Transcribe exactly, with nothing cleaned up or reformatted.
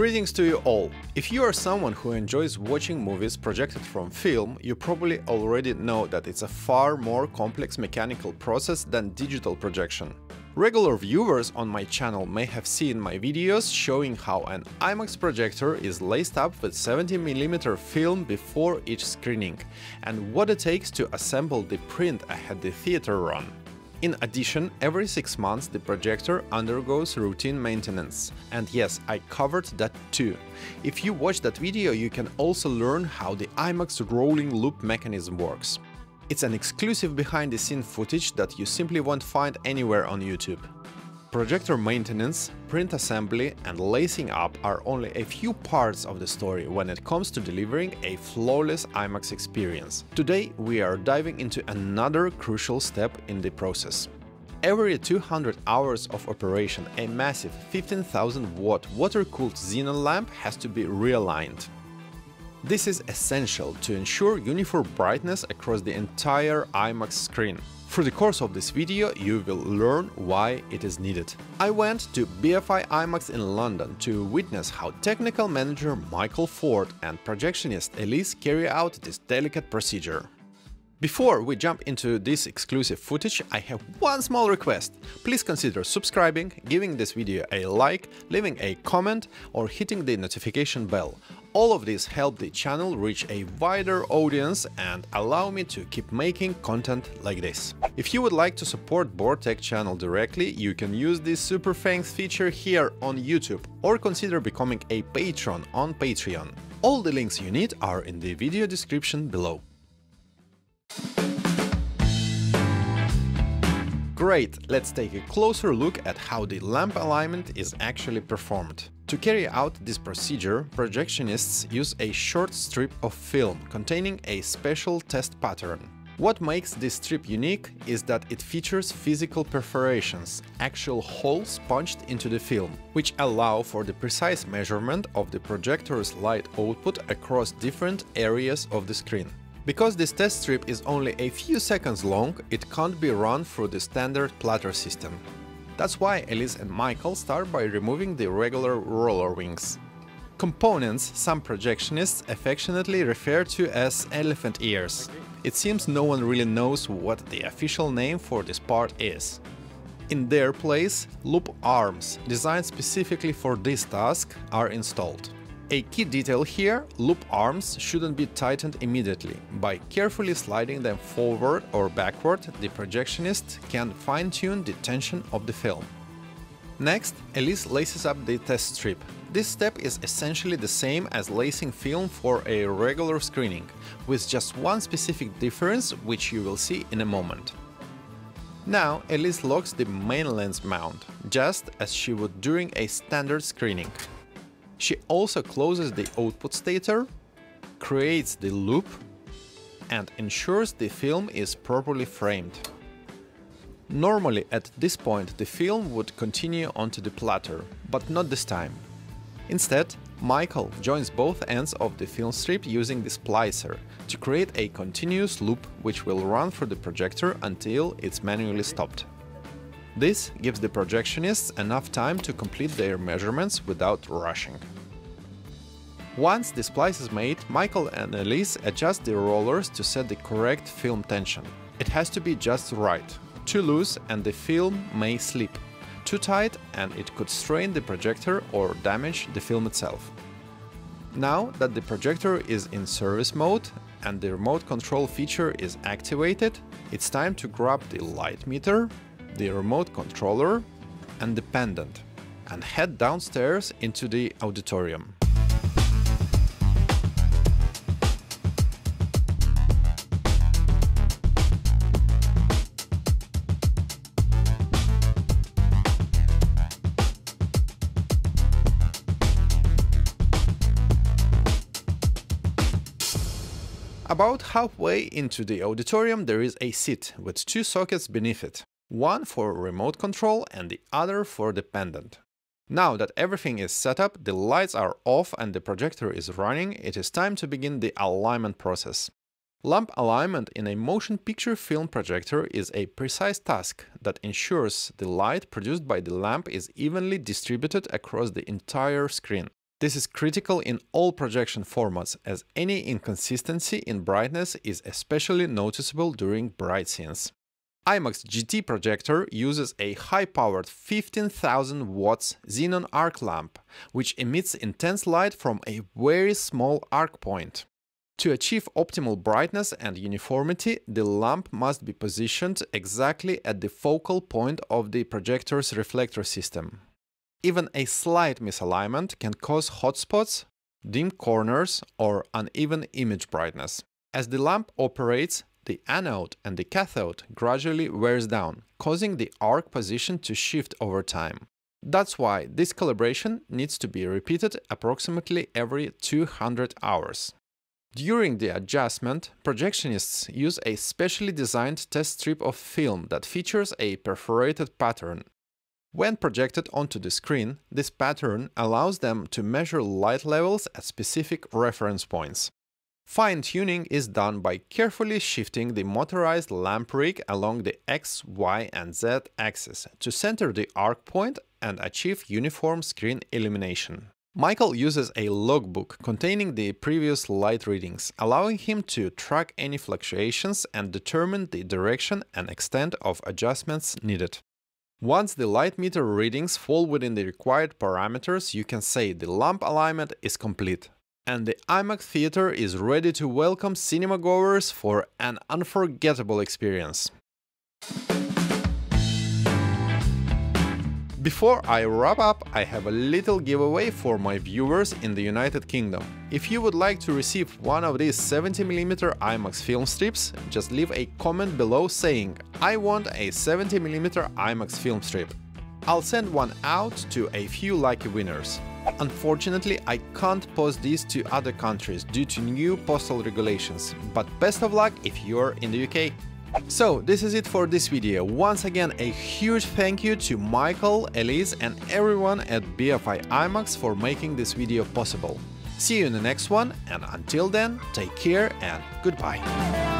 Greetings to you all! If you are someone who enjoys watching movies projected from film, you probably already know that it's a far more complex mechanical process than digital projection. Regular viewers on my channel may have seen my videos showing how an IMAX projector is laced up with seventy millimeter film before each screening, and what it takes to assemble the print ahead the theater run. In addition, every six months the projector undergoes routine maintenance. And yes, I covered that too. If you watch that video, you can also learn how the IMAX rolling loop mechanism works. It's an exclusive behind-the-scenes footage that you simply won't find anywhere on YouTube. Projector maintenance, print assembly and lacing up are only a few parts of the story when it comes to delivering a flawless IMAX experience. Today we are diving into another crucial step in the process. Every two hundred hours of operation, a massive fifteen thousand watt water-cooled xenon lamp has to be realigned. This is essential to ensure uniform brightness across the entire IMAX screen. Through the course of this video, you will learn why it is needed. I went to B F I IMAX in London to witness how technical manager Michael Ford and projectionist Elise carry out this delicate procedure. Before we jump into this exclusive footage, I have one small request. Please consider subscribing, giving this video a like, leaving a comment or hitting the notification bell. All of these help the channel reach a wider audience and allow me to keep making content like this. If you would like to support BoardTech channel directly, you can use this super thanks feature here on YouTube or consider becoming a patron on Patreon. All the links you need are in the video description below. Great, let's take a closer look at how the lamp alignment is actually performed. To carry out this procedure, projectionists use a short strip of film containing a special test pattern. What makes this strip unique is that it features physical perforations, actual holes punched into the film, which allow for the precise measurement of the projector's light output across different areas of the screen. Because this test strip is only a few seconds long, it can't be run through the standard platter system. That's why Elise and Michael start by removing the regular roller wings. Components some projectionists affectionately refer to as elephant ears. It seems no one really knows what the official name for this part is. In their place, loop arms, designed specifically for this task, are installed. A key detail here, loop arms shouldn't be tightened immediately. By carefully sliding them forward or backward, the projectionist can fine-tune the tension of the film. Next, Elise laces up the test strip. This step is essentially the same as lacing film for a regular screening, with just one specific difference, which you will see in a moment. Now, Elise locks the main lens mount, just as she would during a standard screening. She also closes the output stator, creates the loop, and ensures the film is properly framed. Normally at this point the film would continue onto the platter, but not this time. Instead, Michael joins both ends of the film strip using the splicer to create a continuous loop which will run through the projector until it's manually stopped. This gives the projectionists enough time to complete their measurements without rushing. Once the splice is made, Michael and Elise adjust the rollers to set the correct film tension. It has to be just right. Too loose and the film may slip. Too tight and it could strain the projector or damage the film itself. Now that the projector is in service mode and the remote control feature is activated, it's time to grab the light meter, the remote controller and the pendant, and head downstairs into the auditorium. About halfway into the auditorium there is a seat with two sockets beneath it. One for remote control and the other for the pendant. Now that everything is set up, the lights are off and the projector is running, it is time to begin the alignment process. Lamp alignment in a motion picture film projector is a precise task that ensures the light produced by the lamp is evenly distributed across the entire screen. This is critical in all projection formats, as any inconsistency in brightness is especially noticeable during bright scenes. IMAX G T projector uses a high-powered fifteen thousand watts xenon arc lamp, which emits intense light from a very small arc point. To achieve optimal brightness and uniformity, the lamp must be positioned exactly at the focal point of the projector's reflector system. Even a slight misalignment can cause hotspots, dim corners, or uneven image brightness. As the lamp operates, the anode and the cathode gradually wears down, causing the arc position to shift over time. That's why this calibration needs to be repeated approximately every two hundred hours. During the adjustment, projectionists use a specially designed test strip of film that features a perforated pattern. When projected onto the screen, this pattern allows them to measure light levels at specific reference points. Fine-tuning is done by carefully shifting the motorized lamp rig along the X, Y, and Z axis to center the arc point and achieve uniform screen illumination. Michael uses a logbook containing the previous light readings, allowing him to track any fluctuations and determine the direction and extent of adjustments needed. Once the light meter readings fall within the required parameters, you can say the lamp alignment is complete. And the IMAX theater is ready to welcome cinema goers for an unforgettable experience. Before I wrap up, I have a little giveaway for my viewers in the United Kingdom. If you would like to receive one of these seventy millimeter IMAX film strips, just leave a comment below saying, "I want a seventy millimeter IMAX film strip." I'll send one out to a few lucky winners. Unfortunately, I can't post these to other countries due to new postal regulations, but best of luck if you're in the U K. So, this is it for this video. Once again, a huge thank you to Michael, Elise, and everyone at B F I IMAX for making this video possible. See you in the next one, and until then, take care and goodbye.